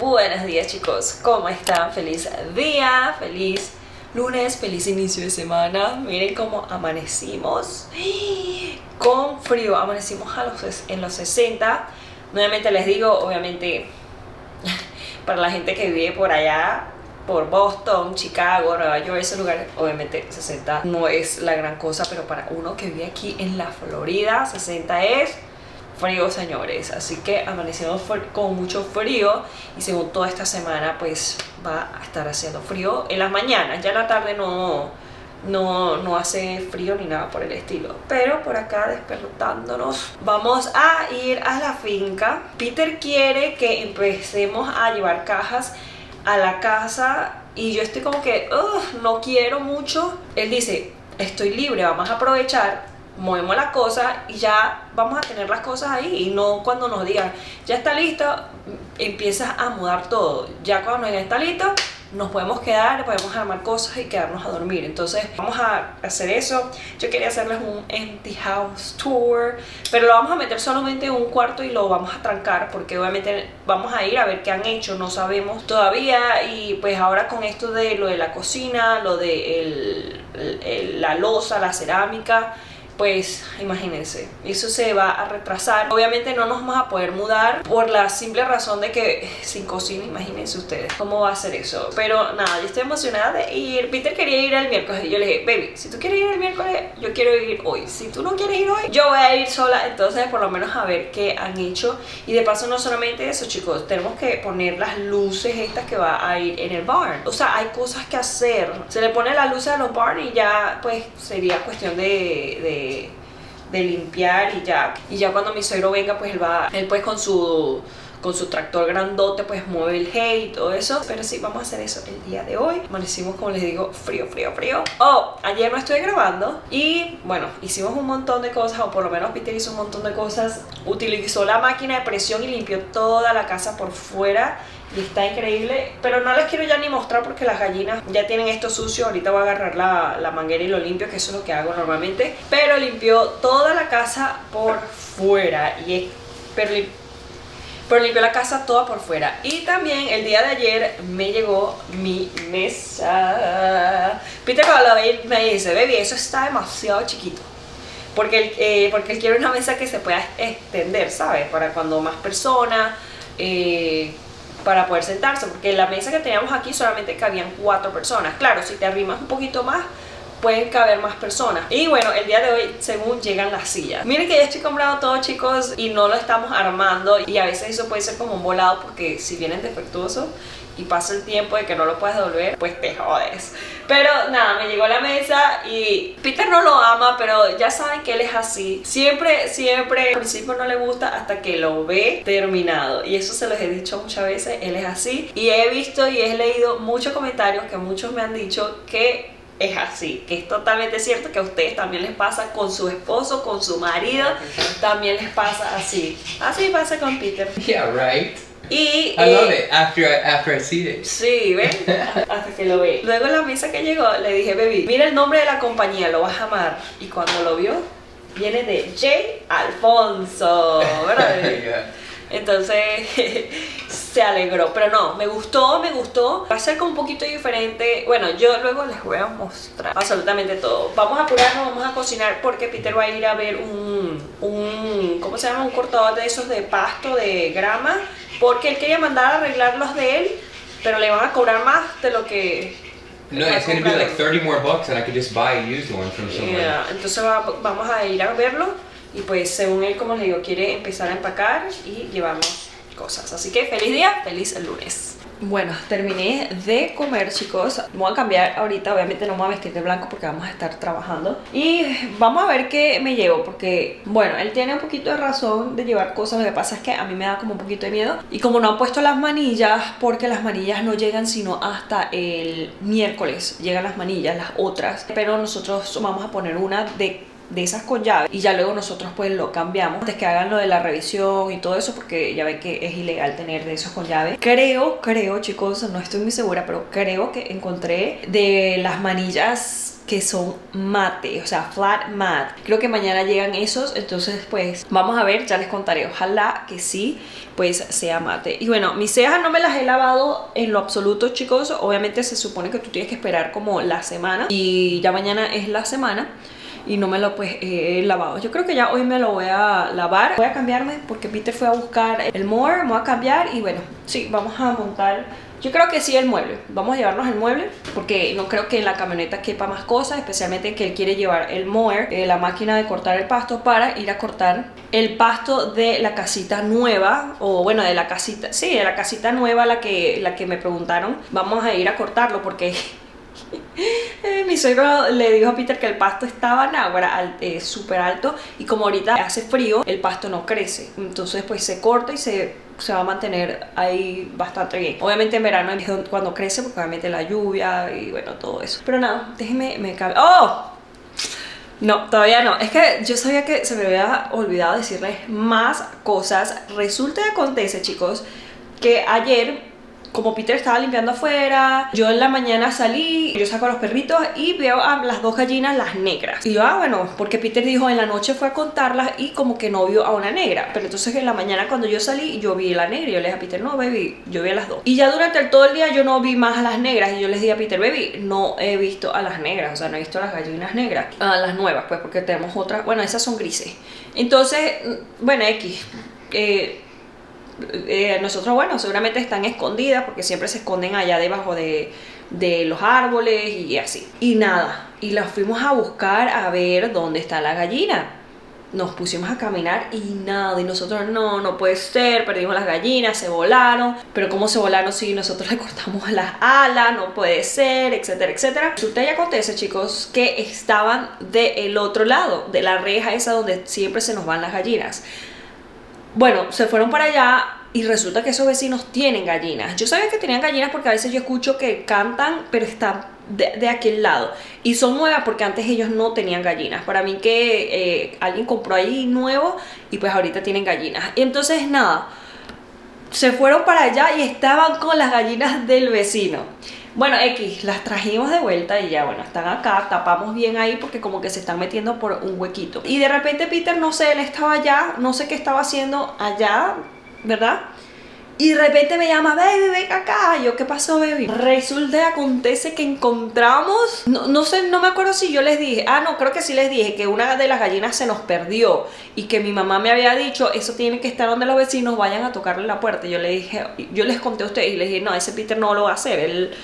Buenos días chicos, ¿cómo están? Feliz día, feliz lunes, feliz inicio de semana. Miren cómo amanecimos con frío, amanecimos en los 60. Nuevamente les digo, obviamente para la gente que vive por allá, por Boston, Chicago, Nueva York, ese lugar, obviamente 60 no es la gran cosa, pero para uno que vive aquí en la Florida, 60 es frío, señores. Así que amanecimos con mucho frío y según toda esta semana pues va a estar haciendo frío en las mañanas. Ya en la tarde no hace frío ni nada por el estilo, pero por acá despertándonos. Vamos a ir a la finca. Peter quiere que empecemos a llevar cajas a la casa y yo estoy como que no quiero mucho. Él dice, estoy libre, vamos a aprovechar, movemos las cosas y ya vamos a tener las cosas ahí, y no cuando nos digan ya está listo, empiezas a mudar todo. Ya cuando ya está listo nos podemos quedar, podemos armar cosas y quedarnos a dormir. Entonces vamos a hacer eso. Yo quería hacerles un empty house tour, pero lo vamos a meter solamente en un cuarto y lo vamos a trancar porque obviamente vamos a ir a ver qué han hecho, no sabemos todavía. Y pues ahora con esto de lo de la cocina, lo de la loza, la cerámica, pues imagínense, eso se va a retrasar. Obviamente no nos vamos a poder mudar por la simple razón de que sin cocina, imagínense ustedes cómo va a ser eso. Pero nada, yo estoy emocionada de ir. Peter quería ir el miércoles y yo le dije, baby, si tú quieres ir el miércoles, yo quiero ir hoy. Si tú no quieres ir hoy, yo voy a ir sola. Entonces por lo menos a ver qué han hecho. Y de paso no solamente eso, chicos, tenemos que poner las luces estas que va a ir en el barn. O sea, hay cosas que hacer. Se le pone la luz a los barn y ya pues sería cuestión de limpiar y ya cuando mi suegro venga pues él pues con su tractor grandote pues mueve el hay y todo eso. Pero sí, vamos a hacer eso el día de hoy. Amanecimos, como les digo, frío. Ayer no estuve grabando y bueno, hicimos un montón de cosas, o por lo menos Peter hizo un montón de cosas. Utilizó la máquina de presión y limpió toda la casa por fuera y está increíble, pero no les quiero ya ni mostrar porque las gallinas ya tienen esto sucio. Ahorita voy a agarrar la manguera y lo limpio, que eso es lo que hago normalmente. Pero limpió toda la casa por fuera pero limpió la casa toda por fuera. Y también el día de ayer me llegó mi mesa. Peter cuando lo ve me dice, baby, eso está demasiado chiquito, porque él quiere una mesa que se pueda extender, ¿sabes? Para cuando más personas, para poder sentarse, porque la mesa que teníamos aquí solamente cabían 4 personas. Claro, si te arrimas un poquito más pueden caber más personas. Y bueno, el día de hoy según llegan las sillas. Miren que ya estoy comprando todo, chicos, y no lo estamos armando, y a veces eso puede ser como un volado porque si vienen defectuosos y pasa el tiempo de que no lo puedes devolver, pues te jodes. Pero nada, me llegó la mesa y Peter no lo ama, pero ya saben que él es así. Siempre al principio no le gusta hasta que lo ve terminado. Y eso se los he dicho muchas veces, él es así. Y he visto y he leído muchos comentarios que muchos me han dicho que es así, que es totalmente cierto, que a ustedes también les pasa con su esposo, con su marido, también les pasa así. Así pasa con Peter. Yeah, right. Y I love it after I see it. sí, ¿ven? Hasta que lo ve. Luego en la mesa que llegó le dije, baby, mira el nombre de la compañía, lo vas a amar. Y cuando lo vio, viene de J. Alfonso, ¿verdad? Yeah. Entonces se alegró, pero no, me gustó. Va a ser como un poquito diferente. Bueno, yo luego les voy a mostrar absolutamente todo. Vamos a apurarnos, vamos a cocinar porque Peter va a ir a ver ¿cómo se llama? Un cortador de esos de pasto, de grama, porque él quería mandar a arreglar los de él, pero le van a cobrar más de lo que... No, it's gonna be like 30 more bucks and I could just buy a used one from somewhere. Yeah, entonces vamos a ir a verlo. Y pues según él, como les digo, quiere empezar a empacar y llevarnos cosas. Así que feliz día, feliz lunes. Bueno, terminé de comer, chicos. Me voy a cambiar ahorita, obviamente no me voy a vestir de blanco porque vamos a estar trabajando. Y vamos a ver qué me llevo, porque bueno, él tiene un poquito de razón de llevar cosas. Lo que pasa es que a mí me da como un poquito de miedo. Y como no han puesto las manillas, porque las manillas no llegan sino hasta el miércoles. Llegan las manillas, las otras. Pero nosotros vamos a poner una de de esas con llave y ya luego nosotros pues lo cambiamos antes que hagan lo de la revisión y todo eso, porque ya ven que es ilegal tener de esos con llave. Creo chicos, no estoy muy segura, pero creo que encontré de las manillas que son mate, o sea, flat matte. Creo que mañana llegan esos, entonces pues vamos a ver, ya les contaré. Ojalá que sí, pues sea mate. Y bueno, mis cejas no me las he lavado en lo absoluto, chicos. Obviamente se supone que tú tienes que esperar como la semana y ya mañana es la semana y no me lo pues he lavado. Yo creo que ya hoy me lo voy a lavar. Voy a cambiarme porque Peter fue a buscar el More, me voy a cambiar y bueno, sí, vamos a montar. Yo creo que sí el mueble, vamos a llevarnos el mueble porque no creo que en la camioneta quepa más cosas, especialmente que él quiere llevar el mower, la máquina de cortar el pasto para ir a cortar el pasto de la casita nueva, o bueno, de la casita, sí, de la casita nueva, la que me preguntaron. Vamos a ir a cortarlo porque mi suegro le dijo a Peter que el pasto estaba súper alto y como ahorita hace frío, el pasto no crece, entonces pues se corta y se va a mantener ahí bastante bien. Obviamente en verano es cuando crece porque obviamente la lluvia y bueno, todo eso. Pero nada, déjenme, me cabe. ¡Oh! No, todavía no. Es que yo sabía que se me había olvidado decirles más cosas. Resulta y acontece, chicos, que ayer, como Peter estaba limpiando afuera, yo en la mañana salí, yo saco a los perritos y veo a las dos gallinas, las negras. Y yo, bueno, porque Peter dijo en la noche fue a contarlas y como que no vio a una negra. Pero entonces en la mañana cuando yo salí, yo vi la negra y yo le dije a Peter, no, baby, yo vi a las dos. Y ya durante todo el día yo no vi más a las negras y yo les dije a Peter, baby, no he visto a las negras, o sea, no he visto a las gallinas negras. A las nuevas, pues, porque tenemos otras, bueno, esas son grises. Entonces, bueno, nosotros, bueno, seguramente están escondidas porque siempre se esconden allá debajo de los árboles y así. Y nada, y las fuimos a buscar a ver dónde está la gallina. Nos pusimos a caminar y nada, y nosotros no puede ser, perdimos las gallinas, se volaron. Pero ¿cómo se volaron si nosotros le cortamos las alas? No puede ser, etcétera, etcétera. Resulta y acontece, chicos, que estaban del otro lado, de la reja esa donde siempre se nos van las gallinas. Bueno, se fueron para allá y resulta que esos vecinos tienen gallinas. Yo sabía que tenían gallinas porque a veces yo escucho que cantan, pero están de aquel lado. Y son nuevas porque antes ellos no tenían gallinas. Para mí que alguien compró ahí nuevo y pues ahorita tienen gallinas. Y entonces nada, se fueron para allá y estaban con las gallinas del vecino. Bueno, las trajimos de vuelta y ya, bueno, están acá, tapamos bien ahí porque como que se están metiendo por un huequito. Y de repente Peter, no sé, él estaba allá, no sé qué estaba haciendo allá, ¿verdad? Y de repente me llama, baby, ven acá. Y yo, ¿qué pasó, baby? Resulta y acontece que encontramos, no sé, no me acuerdo si yo les dije, no, creo que sí les dije que una de las gallinas se nos perdió y que mi mamá me había dicho, eso tiene que estar donde los vecinos vayan a tocarle la puerta. Y yo le dije, yo les conté a ustedes y les dije, no, ese Peter no lo va a hacer, él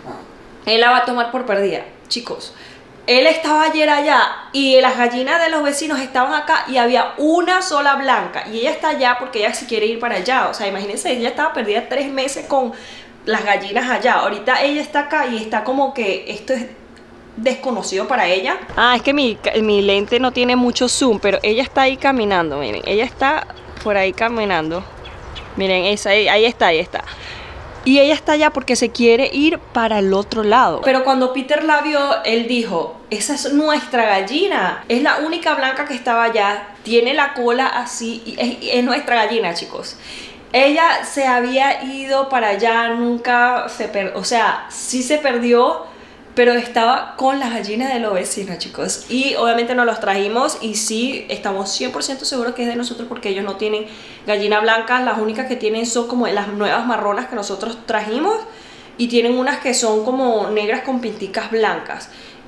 la va a tomar por perdida. Chicos, él estaba ayer allá y las gallinas de los vecinos estaban acá y había una sola blanca y ella está allá porque ella se quiere ir para allá. O sea, imagínense, ella estaba perdida 3 meses con las gallinas allá. Ahorita ella está acá y está como que esto es desconocido para ella. Es que mi lente no tiene mucho zoom, pero ella está ahí caminando, miren, ella está por ahí caminando. Miren, ahí está. Y ella está allá porque se quiere ir para el otro lado. Pero cuando Peter la vio, él dijo, esa es nuestra gallina. Es la única blanca que estaba allá. Tiene la cola así. Y es nuestra gallina, chicos. Ella se había ido para allá, nunca se perdió. O sea, sí se perdió, pero estaba con las gallinas de los vecinos, chicos. Y obviamente nos los trajimos y sí, estamos 100% seguros que es de nosotros porque ellos no tienen gallina blanca. Las únicas que tienen son como las nuevas marronas que nosotros trajimos. Y tienen unas que son como negras con pinticas blancas.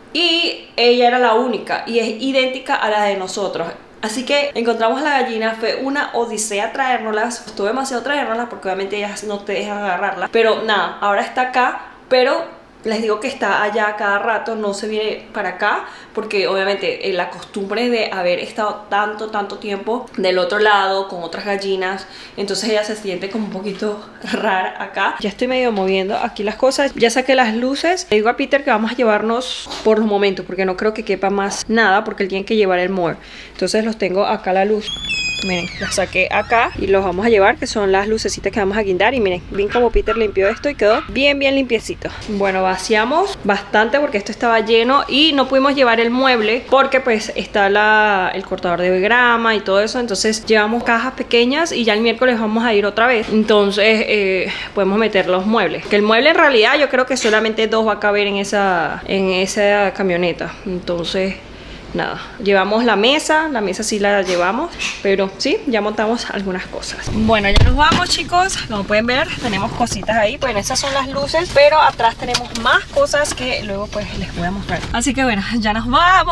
Y ella era la única y es idéntica a la de nosotros. Así que encontramos la gallina, fue una odisea traérnoslas. Costó demasiado traérnoslas porque obviamente ellas no te dejan agarrarlas. Pero nada, ahora está acá, pero les digo que está allá cada rato, no se viene para acá porque obviamente la costumbre de haber estado tanto tiempo del otro lado con otras gallinas, entonces ella se siente como un poquito rara acá. Ya estoy medio moviendo aquí las cosas, ya saqué las luces. Le digo a Peter que vamos a llevarnos por los momentos porque no creo que quepa más nada porque él tiene que llevar el mower. Entonces los tengo acá la luz. Miren, las saqué acá y los vamos a llevar, que son las lucecitas que vamos a guindar. Y miren, bien como Peter limpió esto y quedó bien limpiecito. Bueno, vaciamos bastante porque esto estaba lleno y no pudimos llevar el mueble porque pues está el cortador de grama y todo eso. Entonces llevamos cajas pequeñas y ya el miércoles vamos a ir otra vez. Entonces podemos meter los muebles. Que el mueble en realidad yo creo que solamente 2 va a caber en esa camioneta. Entonces nada, llevamos la mesa sí la llevamos, pero sí, ya montamos algunas cosas. Bueno, ya nos vamos, chicos. Como pueden ver, tenemos cositas ahí. Bueno, esas son las luces, pero atrás tenemos más cosas que luego pues les voy a mostrar. Así que bueno, ya nos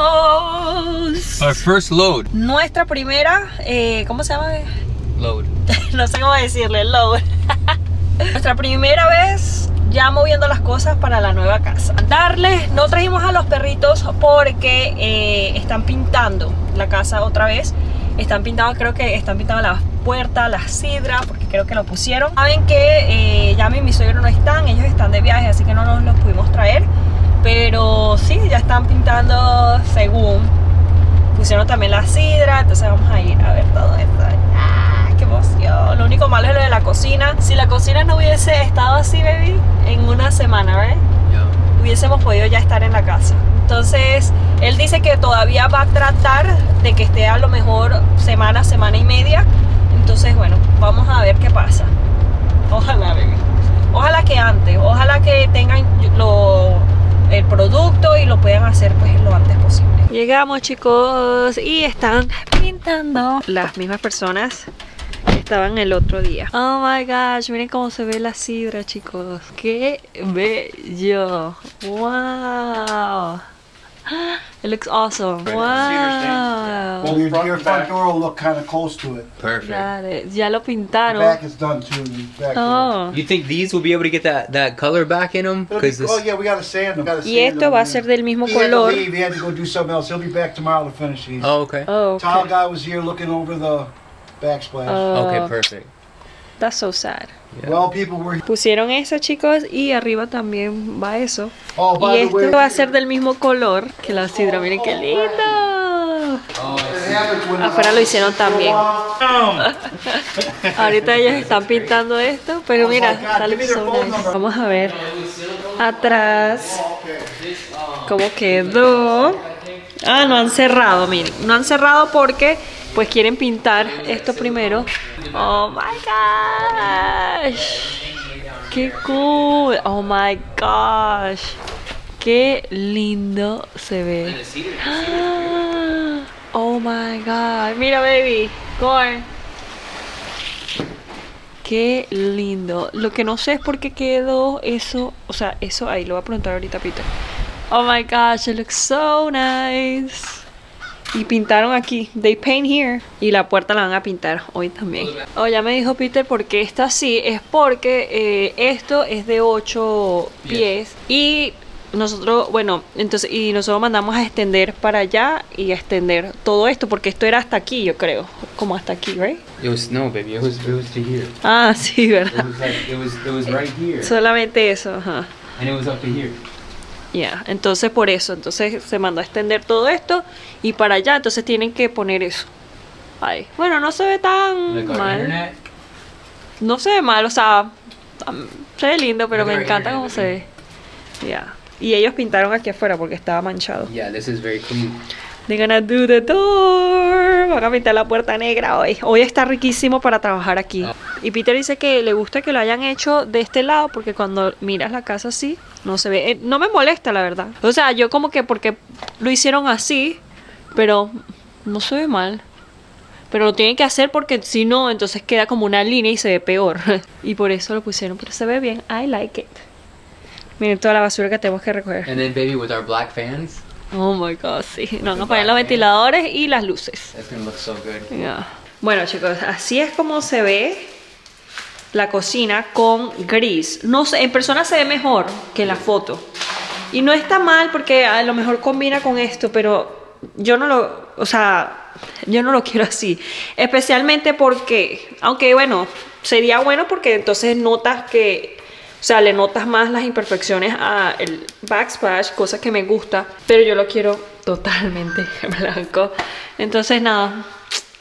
vamos. Our first load. Nuestra primera, ¿cómo se llama? Load. No sé cómo decirle, load. Nuestra primera vez ya moviendo las cosas para la nueva casa. No trajimos a los perritos porque están pintando la casa otra vez. Creo que están pintando las puertas, las sidras, porque creo que lo pusieron. Saben que Yami y mi suegro no están, ellos están de viaje, así que no nos los pudimos traer. Pero sí, ya están pintando según. Pusieron también la sidra, entonces vamos a ir a ver todo esto. ¡Qué emoción! Lo único malo es lo de la cocina. Si la cocina no hubiese estado así, baby, en una semana, ¿verdad? Yeah. Hubiésemos podido ya estar en la casa. Entonces, él dice que todavía va a tratar de que esté a lo mejor semana y media. Entonces, bueno, vamos a ver qué pasa. Ojalá, baby. Ojalá que antes. Ojalá que tengan el producto y lo puedan hacer pues lo antes posible. Llegamos, chicos, y están pintando las mismas personas que estaban el otro día. Oh my gosh, miren cómo se ve la sidra, chicos. Qué bello. Wow. It looks awesome. Wow. Well, your front door will look kind of close to it. Perfect. Got it. Ya lo pintaron. The back is done too. The back door. You think these will be able to get that color back in them? Oh yeah, we gotta sand them. Y esto va a ser del mismo color. He had to go do something else. He'll be back tomorrow to finish these. Oh, okay. Oh, okay. Tile guy was here looking over the backsplash. Okay, perfect. That's so sad. Yeah. Well, people were... Pusieron eso, chicos, y arriba también va eso. Oh, y esto va a ser del mismo color que la sidra. Miren qué lindo. Afuera lo hicieron también. Ahorita ellos están pintando esto, pero mira, está so nice. Vamos a ver atrás cómo quedó. Ah, no han cerrado, miren. No han cerrado porque pues quieren pintar esto primero. Oh my gosh. Qué cool. Oh my gosh. Qué lindo se ve. Oh my god. Mira, baby. Corn. Qué lindo. Lo que no sé es por qué quedó eso. O sea, eso ahí. Lo voy a preguntar ahorita a Peter. Oh my gosh. It looks so nice. Y pintaron aquí, they paint here. Y la puerta la van a pintar hoy también. Oh, ya me dijo Peter por qué está así. Es porque esto es de 8 pies. Y nosotros, bueno, entonces, y nosotros mandamos a extender para allá y a extender todo esto. Porque esto era hasta aquí, yo creo. Como hasta aquí, ¿right? No, baby, it was to here. Ah, sí, ¿verdad? It was right here. Solamente eso, ajá. And it was up to here. Ya, entonces por eso, entonces se mandó a extender todo esto y para allá, entonces tienen que poner eso. Ay, bueno, no se ve tan mal. No se ve mal, o sea, se ve lindo, pero me encanta cómo se ve. Ya, y ellos pintaron aquí afuera porque estaba manchado. Yeah, this is very clean. They're gonna do the door. Van a pintar la puerta negra hoy. Hoy está riquísimo para trabajar aquí. Y Peter dice que le gusta que lo hayan hecho de este lado porque cuando miras la casa así, no se ve. No me molesta, la verdad. O sea, yo como que porque lo hicieron así, pero no se ve mal. Pero lo tienen que hacer porque si no, entonces queda como una línea y se ve peor. Y por eso lo pusieron, pero se ve bien. I like it. Miren toda la basura que tenemos que recoger. And then, baby, with our black fans. Oh my god, sí. Nos van a poner los ventiladores y las luces. That's gonna look so good. Yeah. Bueno, chicos, así es como se ve la cocina con gris. No sé, en persona se ve mejor que en la foto. Y no está mal porque a lo mejor combina con esto, pero yo no lo, o sea, yo no lo quiero así. Especialmente porque, aunque bueno, sería bueno porque entonces notas que, o sea, le notas más las imperfecciones al backsplash, cosa que me gusta, pero yo lo quiero totalmente blanco. Entonces nada,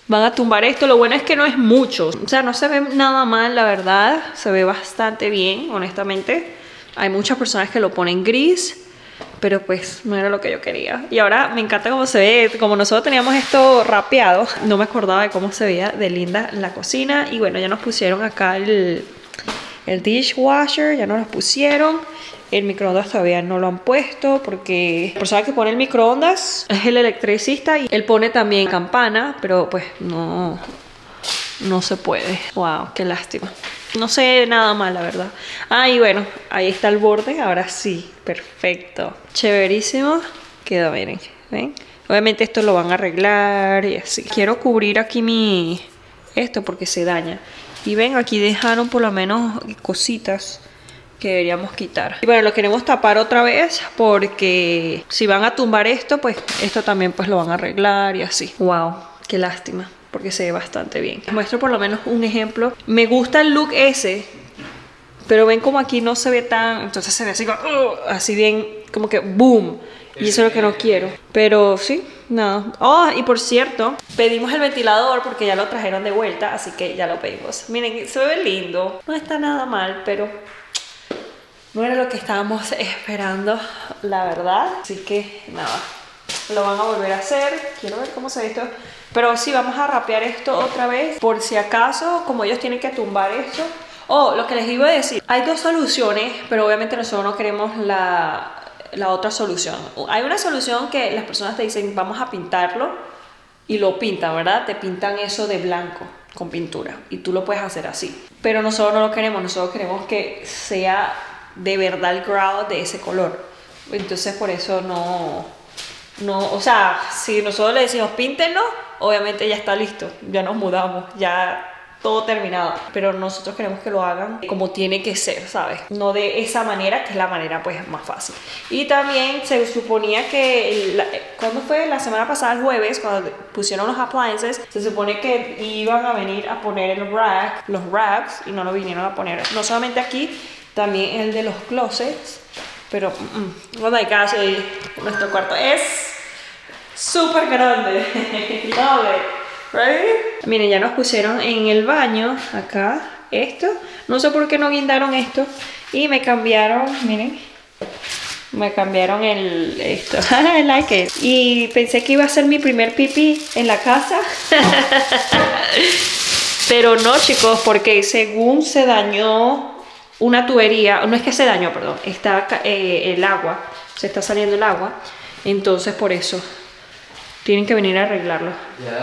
Van a tumbar esto. Lo bueno es que no es mucho. O sea, no se ve nada mal, la verdad. Se ve bastante bien, honestamente. Hay muchas personas que lo ponen gris, pero pues no era lo que yo quería. Y ahora me encanta cómo se ve. Como nosotros teníamos esto rapeado, no me acordaba de cómo se veía de linda la cocina. Y bueno, ya nos pusieron acá el dishwasher, ya nos lo pusieron. El microondas todavía no lo han puesto porque la persona que pone el microondas es el electricista y él pone también campana, pero pues no se puede. Wow, qué lástima. No sé nada mal, la verdad. Ah, y bueno, ahí está el borde. Ahora sí, perfecto. Chéverísimo. Quedó, miren, ¿ven? Obviamente esto lo van a arreglar y así. Quiero cubrir aquí esto porque se daña. Y ven, aquí dejaron por lo menos cositas que deberíamos quitar. Y bueno, lo queremos tapar otra vez porque si van a tumbar esto, pues esto también pues lo van a arreglar y así. Wow, qué lástima, porque se ve bastante bien. Les muestro por lo menos un ejemplo. Me gusta el look ese, pero ven como aquí no se ve tan... Entonces se ve así como... así bien, como que boom. Y eso es lo que no quiero. Pero sí, nada. Oh, y por cierto, pedimos el ventilador porque ya lo trajeron de vuelta, así que ya lo pedimos. Miren, se ve lindo. No está nada mal, pero no era lo que estábamos esperando, la verdad. Así que nada, lo van a volver a hacer. Quiero ver cómo se ve esto. Pero sí, vamos a rapear esto otra vez. Por si acaso, como ellos tienen que tumbar esto. Oh, lo que les iba a decir. Hay dos soluciones, pero obviamente nosotros no queremos la otra solución. Hay una solución que las personas te dicen, vamos a pintarlo. Y lo pintan, ¿verdad? Te pintan eso de blanco con pintura. Y tú lo puedes hacer así. Pero nosotros no lo queremos. Nosotros queremos que sea de verdad el grout de ese color. Entonces por eso no, o sea, si nosotros le decimos píntenlo, obviamente ya está listo, ya nos mudamos, ya todo terminado, pero nosotros queremos que lo hagan como tiene que ser, ¿sabes? No de esa manera, que es la manera pues más fácil. Y también se suponía que ¿cuándo fue? La semana pasada, el jueves, cuando pusieron los appliances, se supone que iban a venir a poner los racks, y no lo vinieron a poner, no solamente aquí, también el de los closets. Pero, oh my gosh, nuestro cuarto es súper grande. Love it, right? Miren, ya nos pusieron en el baño, acá, esto. No sé por qué no guindaron esto. Y me cambiaron, miren. Me cambiaron esto. I like it. Y pensé que iba a ser mi primer pipí en la casa. Pero no, chicos, porque según se dañó una tubería, no es que se dañó, perdón, está el agua, se está saliendo el agua, entonces por eso tienen que venir a arreglarlo.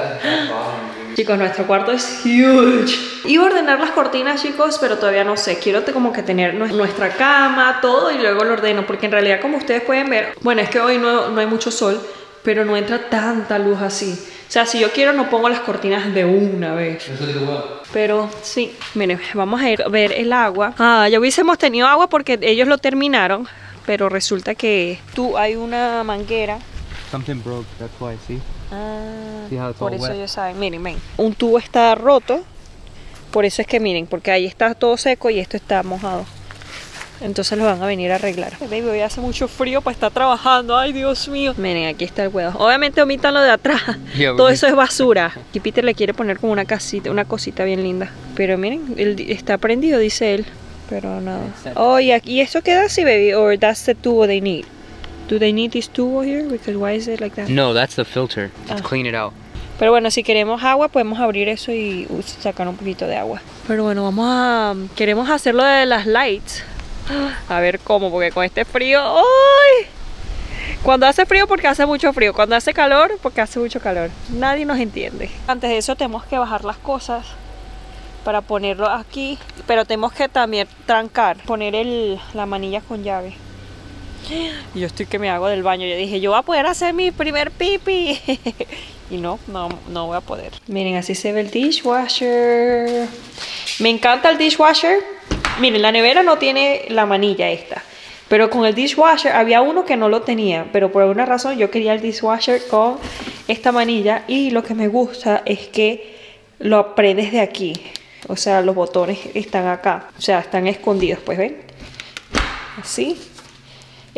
Chicos, nuestro cuarto es huge. Iba a ordenar las cortinas, chicos, pero todavía no sé. Quiero como que tener nuestra cama, todo, y luego lo ordeno, porque en realidad, como ustedes pueden ver, bueno, es que hoy no hay mucho sol, pero no entra tanta luz así. O sea, si yo quiero no pongo las cortinas de una vez. Pero sí, miren, vamos a ir a ver el agua. Ya hubiésemos tenido agua porque ellos lo terminaron, pero resulta que hay una manguera. Something broke, that's why, see? See how it's Por all eso wet? ellos saben, miren, ven. Un tubo está roto, por eso es que miren, porque ahí está todo seco y esto está mojado. Entonces lo van a venir a arreglar. Baby, hoy hace mucho frío para estar trabajando. Ay, Dios mío. Miren, aquí está el huevo. Obviamente omitan lo de atrás. Todo eso es basura. Y Peter le quiere poner como una cosita bien linda. Pero miren, está prendido, dice él. Pero nada. Oh, y eso queda así, baby. Or that's the tubo they need. Do they need this tubo here? Because why is it like that? No, that's the filter. Just clean it out. Pero bueno, si queremos agua, podemos abrir eso y sacar un poquito de agua. Pero bueno, queremos hacerlo de las lights. A ver cómo, porque con este frío, ¡ay! Cuando hace frío porque hace mucho frío, cuando hace calor porque hace mucho calor. Nadie nos entiende. Antes de eso tenemos que bajar las cosas para ponerlo aquí, pero tenemos que también poner la manilla con llave. Y yo estoy que me hago del baño. Yo dije, yo voy a poder hacer mi primer pipi. Y no voy a poder. Miren, así se ve el dishwasher. Me encanta el dishwasher. Miren, la nevera no tiene la manilla esta, pero con el dishwasher había uno que no lo tenía, pero por alguna razón yo quería el dishwasher con esta manilla. Y lo que me gusta es que lo aprendes de aquí, o sea, los botones están acá, o sea, están escondidos, pues ven, así.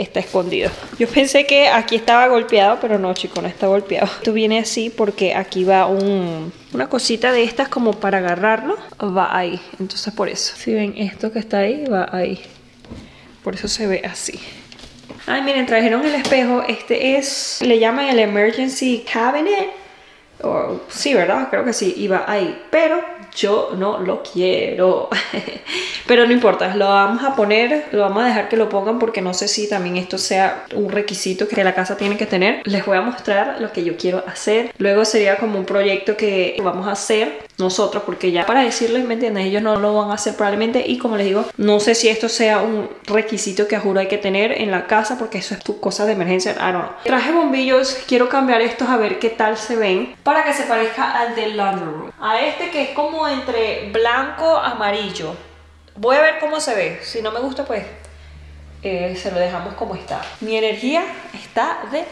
está escondido. Yo pensé que aquí estaba golpeado, pero no, chicos, no está golpeado. Esto viene así porque aquí va una cosita de estas como para agarrarlo. Va ahí, entonces por eso. Si ven esto que está ahí, va ahí. Por eso se ve así. Ay, miren, trajeron el espejo. Este es, le llaman el Emergency Cabinet. Sí, ¿verdad? Creo que sí, iba ahí. Pero yo no lo quiero. Pero no importa, lo vamos a poner, lo vamos a dejar que lo pongan porque no sé si también esto sea un requisito que la casa tiene que tener. Les voy a mostrar lo que yo quiero hacer. Luego sería como un proyecto que vamos a hacer nosotros, porque ya para decirles, ¿me entiendes? Ellos no lo van a hacer probablemente. Y como les digo, no sé si esto sea un requisito que a juro hay que tener en la casa, porque eso es tu cosa de emergencia. I don't know. Traje bombillos, quiero cambiar estos a ver qué tal se ven, para que se parezca al del laundry room. A este que es como entre blanco amarillo. Voy a ver cómo se ve. Si no me gusta, pues se lo dejamos como está. Mi energía está de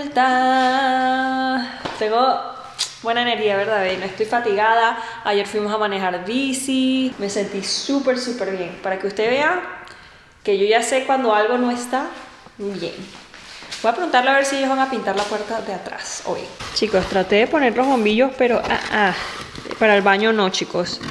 vuelta. Tengo buena energía, ¿verdad? No estoy fatigada. Ayer fuimos a manejar bici. Me sentí súper bien. Para que usted vea que yo ya sé cuando algo no está bien. Voy a preguntarle a ver si ellos van a pintar la puerta de atrás hoy. Chicos, traté de poner los bombillos, pero para el baño no, chicos.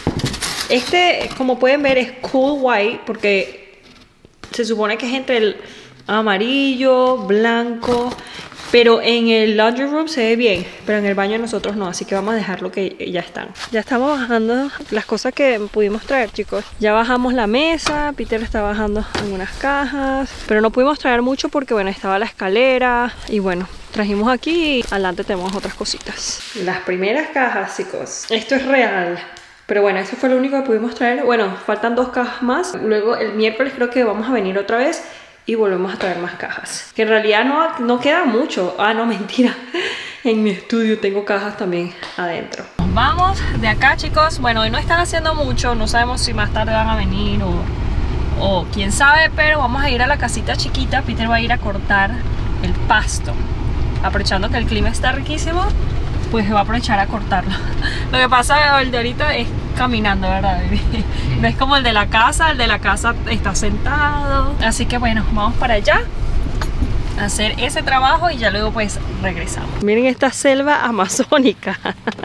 Este, como pueden ver, es cool white porque se supone que es entre el amarillo, blanco, pero en el laundry room se ve bien, pero en el baño nosotros no, así que vamos a dejarlo que ya están. Ya estamos bajando las cosas que pudimos traer, chicos. Ya bajamos la mesa, Peter está bajando algunas cajas, pero no pudimos traer mucho porque, bueno, estaba la escalera y bueno, trajimos aquí y adelante tenemos otras cositas. Las primeras cajas, chicos. Esto es real. Pero bueno, eso fue lo único que pudimos traer. Bueno, faltan 2 cajas más. Luego el miércoles creo que vamos a venir otra vez y volvemos a traer más cajas. Que en realidad no queda mucho. Ah, no, mentira. En mi estudio tengo cajas también adentro. Vamos de acá, chicos. Bueno, hoy no están haciendo mucho. No sabemos si más tarde van a venir o quién sabe. Pero vamos a ir a la casita chiquita. Peter va a ir a cortar el pasto. Aprovechando que el clima está riquísimo, pues va a aprovechar a cortarlo. Lo que pasa, el de ahorita es caminando, ¿verdad, baby? No es como el de la casa está sentado. Así que bueno, vamos para allá a hacer ese trabajo y ya luego pues regresamos. Miren esta selva amazónica.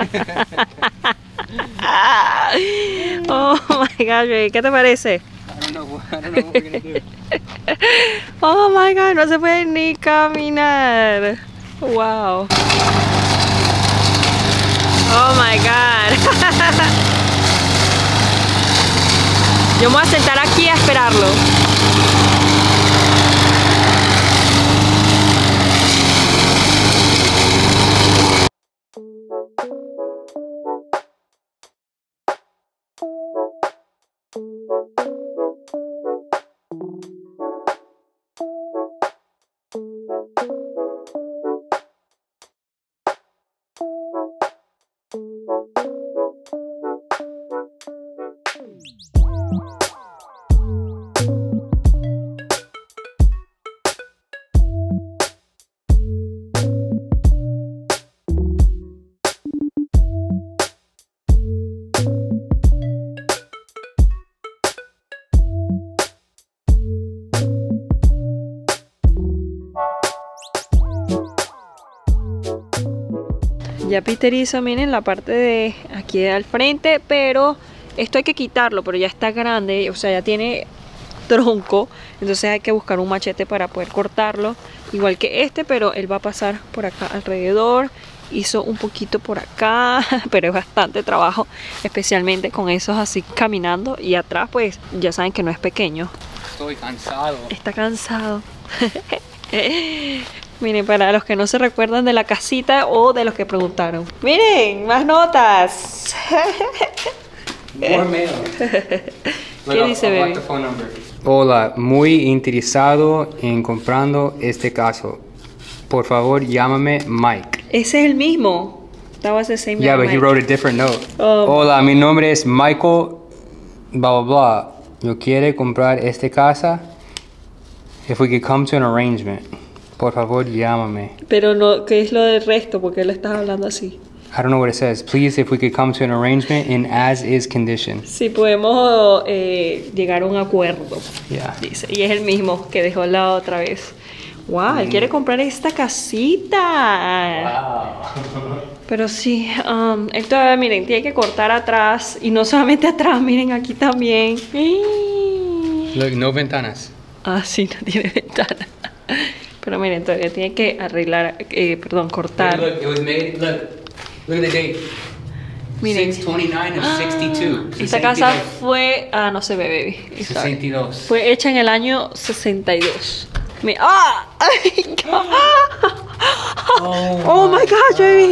Oh my gosh, baby, ¿qué te parece? I don't know what we're gonna do. Oh my god, no se puede ni caminar. Wow. Oh my god. Yo me voy a sentar aquí a esperarlo. Ya Peter hizo, miren, la parte de aquí al frente, pero esto hay que quitarlo, pero ya está grande, o sea, ya tiene tronco, entonces hay que buscar un machete para poder cortarlo, igual que este, pero él va a pasar por acá alrededor. Hizo un poquito por acá, pero es bastante trabajo, especialmente con esos así caminando, y atrás pues ya saben que no es pequeño. Estoy cansado. Está cansado. Miren, para los que no se recuerdan de la casita o de los que preguntaron. Miren, más notas. More mail. ¿Qué dice, baby? Hola, muy interesado en comprando este caso. Por favor, llámame Mike. Ese es el mismo. That was the same Yeah, but Mike. he wrote a different note. Hola, mi nombre es Michael, blah, blah, blah. Yo quiero comprar esta casa. If we could come to an arrangement. Por favor, llámame. Pero no, ¿qué es lo del resto? ¿Por qué le estás hablando así? I don't know what it says. Please, if we could come to an arrangement in as-is condition. Si podemos llegar a un acuerdo. Yeah. Dice. Y es el mismo que dejó la otra vez. Wow, él quiere comprar esta casita. Wow. Pero sí, él todavía, miren, tiene que cortar atrás. Y no solamente atrás, miren aquí también. Look, no ventanas. Ah, sí, no tiene ventana. Pero miren, todavía tiene que arreglar, cortar. Look, it was made, look at the date. Miren. 6/29 of 62. Esta casa fue... Ah, no se ve, baby. 62. Fue hecha en el año 62. ¡Ah! ¡Ay, God! Oh my gosh, baby.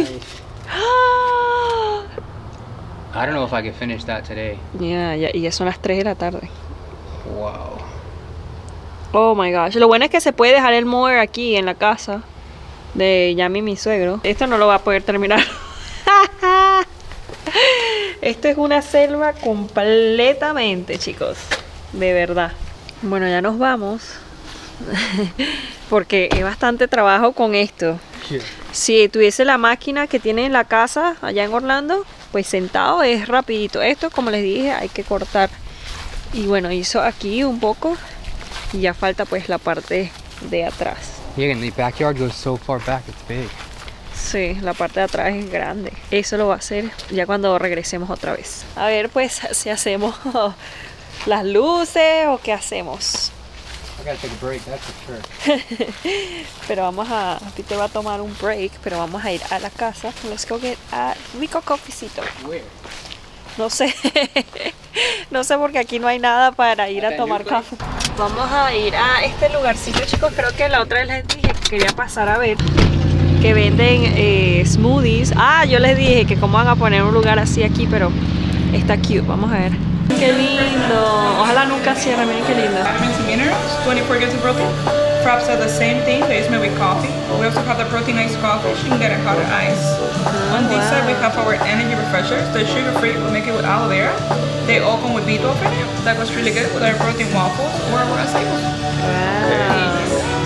I don't know if I can finish that today. Ya, y ya son las 3 de la tarde. Wow. Oh my gosh. Lo bueno es que se puede dejar el mower aquí en la casa de Yami, mi suegro. Esto no lo va a poder terminar. Esto es una selva completamente, chicos. De verdad. Bueno, ya nos vamos. Porque es bastante trabajo con esto. Yeah. Si tuviese la máquina que tiene en la casa allá en Orlando, pues sentado es rapidito. Esto, como les dije, hay que cortar. Y bueno, hizo aquí un poco. Y ya falta pues la parte de atrás. Yeah, and the backyard goes so far back, it's big. Sí, la parte de atrás es grande. Eso lo va a hacer ya cuando regresemos otra vez. A ver pues si hacemos las luces o qué hacemos. I gotta take a break, that's for sure. Pero vamos a... Peter va a tomar un break, pero vamos a ir a la casa. Let's go get a rico coffeecito. Where? No sé. No sé porque aquí no hay nada para ir a tomar café. Vamos a ir a este lugarcito, chicos. Creo que la otra vez les dije que quería pasar a ver que venden smoothies. Ah, yo les dije que cómo van a poner un lugar así aquí, pero está cute. Vamos a ver. Qué lindo. Ojalá nunca cierre. Miren qué lindo. Vitamins and minerals, 24 grams of protein. Fraps are the same thing, they just made with coffee. We also have the protein iced coffee, you can get it hot or ice. On this side we have our energy refreshers. They're sugar free, we make it with aloe vera. They all come with B12 in it. That goes really good with our protein waffles or our aceiros. Wow.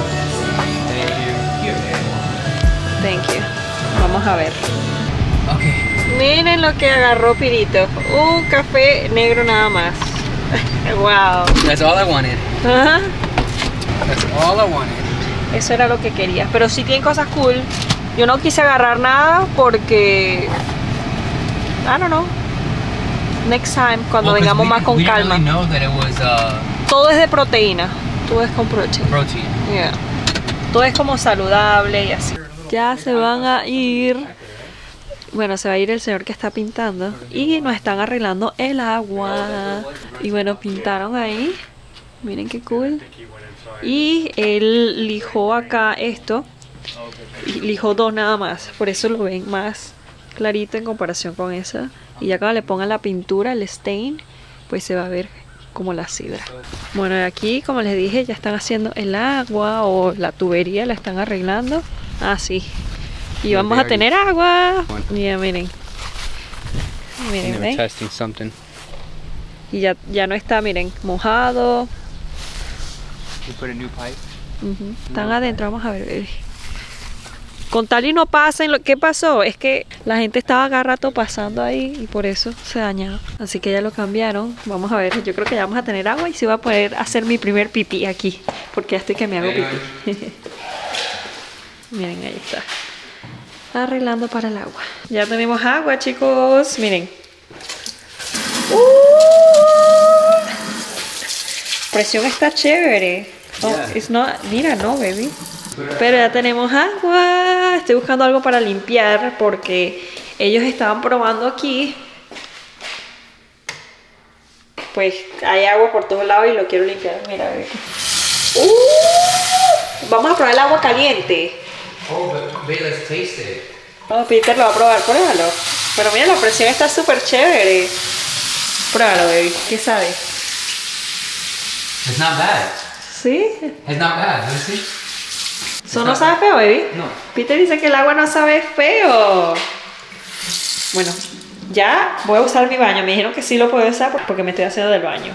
Thank you. Vamos a ver. Okay. Miren lo que agarró Pirito. Un café negro nada más. Wow. That's all I wanted. Ajá. That's all I wanted. Eso era lo que quería. Pero sí tienen cosas cool. Yo no quise agarrar nada porque... I don't know. Next time, cuando vengamos más con calma. We didn't really know that it was Todo es de proteína. Todo es con proteína. protein. Yeah. Todo es como saludable y así. Ya se van a ir. Bueno, se va a ir el señor que está pintando. Y nos están arreglando el agua. Y bueno, pintaron ahí. Miren qué cool. Y él lijó acá esto. Y lijó dos nada más. Por eso lo ven más clarito en comparación con esa. Y ya cuando le pongan la pintura, el stain, pues se va a ver como la sidra. Bueno, aquí como les dije, ya están haciendo el agua o la tubería, la están arreglando. Ah, sí. Y vamos a tener agua. Mira, miren. Miren, ¿ven? Testing something. Y ya no está, miren, mojado. We put a new pipe. Están adentro, vamos a ver. Con tal y no pasen, ¿qué pasó? Es que la gente estaba cada rato pasando ahí y por eso se dañaba. Así que ya lo cambiaron. Vamos a ver, yo creo que ya vamos a tener agua y sí voy a poder hacer mi primer pipí aquí. Porque ya estoy que me hago pipí. Miren, ahí está. Arreglando para el agua. Ya tenemos agua, chicos. Miren. Presión está chévere. Oh, it's not, mira, no, baby. Pero ya tenemos agua. Estoy buscando algo para limpiar porque ellos estaban probando aquí. Pues hay agua por todos lados y lo quiero limpiar. Mira, baby. Vamos a probar el agua caliente. Oh, but wait, let's taste it. Oh, Peter lo va a probar, pruébalo. Pero mira, la presión está súper chévere. Pruébalo, baby. ¿Qué sabe? It's not bad. ¿Sí? It's not bad, let me see. ¿Eso no sabe feo, baby? No. Peter dice que el agua no sabe feo. Bueno, ya voy a usar mi baño. Me dijeron que sí lo puedo usar porque me estoy haciendo del baño.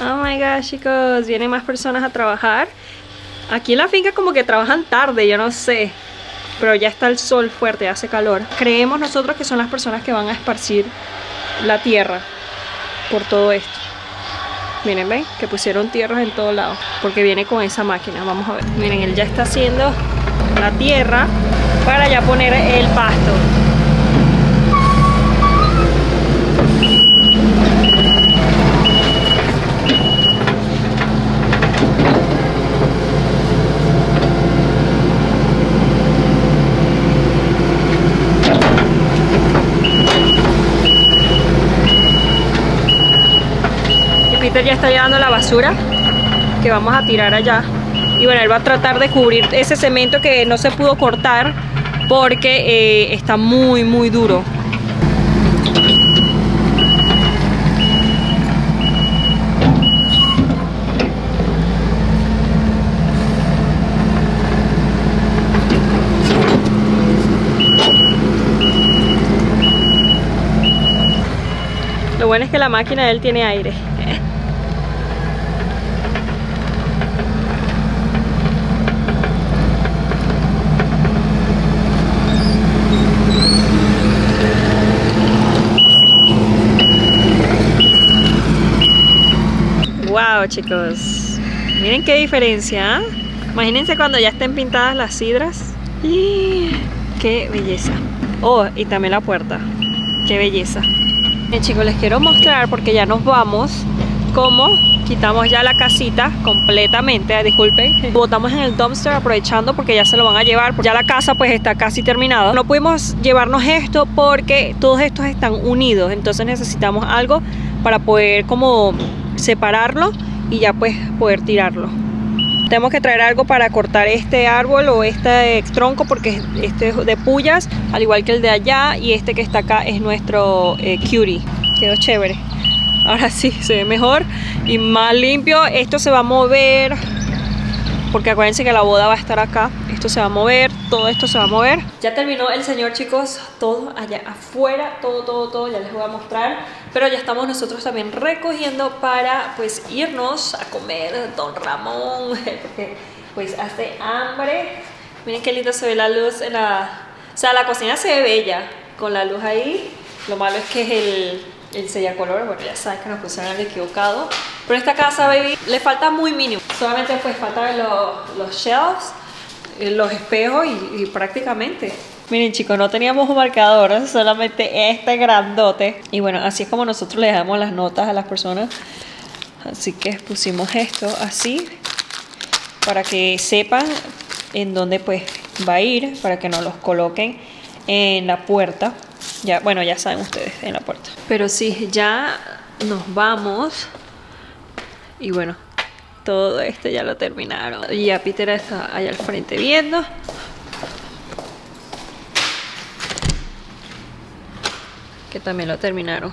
Oh my gosh, chicos, vienen más personas a trabajar. Aquí en la finca como que trabajan tarde, yo no sé. Pero ya está el sol fuerte, hace calor. Creemos nosotros que son las personas que van a esparcir la tierra por todo esto. Miren, ven, que pusieron tierras en todos lados. Porque viene con esa máquina, vamos a ver. Miren, él ya está haciendo la tierra para ya poner el pasto. Peter ya está llevando la basura que vamos a tirar allá. Y bueno, él va a tratar de cubrir ese cemento que no se pudo cortar porque está muy duro. Lo bueno es que la máquina de él tiene aire. Wow, chicos, miren qué diferencia, ¿eh? Imagínense cuando ya estén pintadas las sidras. ¡Qué belleza! Oh, y también la puerta. ¡Qué belleza! Bien, chicos, les quiero mostrar porque ya nos vamos cómo quitamos ya la casita completamente. Disculpen, botamos en el dumpster aprovechando porque ya se lo van a llevar. Ya la casa pues está casi terminada. No pudimos llevarnos esto porque todos estos están unidos, entonces necesitamos algo para poder como separarlo y ya pues poder tirarlo. Tenemos que traer algo para cortar este árbol o este tronco porque este es de puyas, al igual que el de allá, y este que está acá es nuestro cutie. Quedó chévere. Ahora sí, se ve mejor y más limpio. Esto se va a mover porque acuérdense que la boda va a estar acá. Esto se va a mover, todo esto se va a mover. Ya terminó el señor, chicos, todo allá afuera, todo, ya les voy a mostrar. Pero ya estamos nosotros también recogiendo para pues irnos a comer Don Ramón, porque pues hace hambre. Miren qué lindo se ve la luz en la... O sea, la cocina se ve bella con la luz ahí. Lo malo es que es el sellacolor, bueno, ya saben que nos pusieron el equivocado. Pero esta casa, baby, le falta muy mínimo. Solamente pues faltan los shelves, los espejos y prácticamente. Miren, chicos, no teníamos un marcador, solamente este grandote. Y bueno, así es como nosotros le damos las notas a las personas. Así que pusimos esto así para que sepan en dónde pues va a ir, para que nos los coloquen en la puerta. Ya, bueno, ya saben ustedes, en la puerta. Pero sí, ya nos vamos. Y bueno, todo esto ya lo terminaron. Y ya Peter está allá al frente viendo. Que también lo terminaron.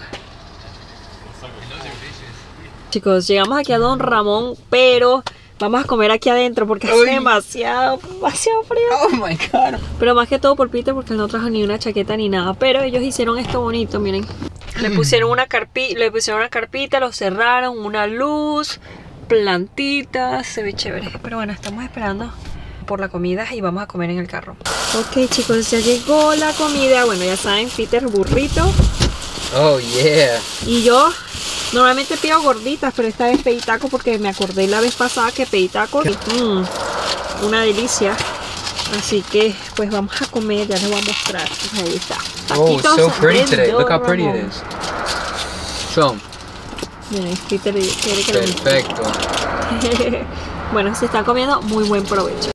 Chicos, llegamos aquí a Don Ramón, pero vamos a comer aquí adentro porque hace demasiado frío. Oh my god. Pero más que todo por Peter porque él no trajo ni una chaqueta ni nada. Pero ellos hicieron esto bonito, miren. Le pusieron una carpita, lo cerraron, una luz, plantitas, se ve chévere. Pero bueno, estamos esperando por la comida y vamos a comer en el carro. Ok, chicos, ya llegó la comida. Bueno, ya saben, Peter, burrito. Oh yeah. Y yo normalmente pido gorditas, pero esta vez pedí taco porque me acordé la vez pasada que pedí taco. Una delicia. Así que pues vamos a comer, ya les voy a mostrar. Ahí está. Oh, it's so pretty today. Look how pretty it is. Show 'em. Miren, Peter quiere que lo... Perfecto. Bueno, se están comiendo, muy buen provecho.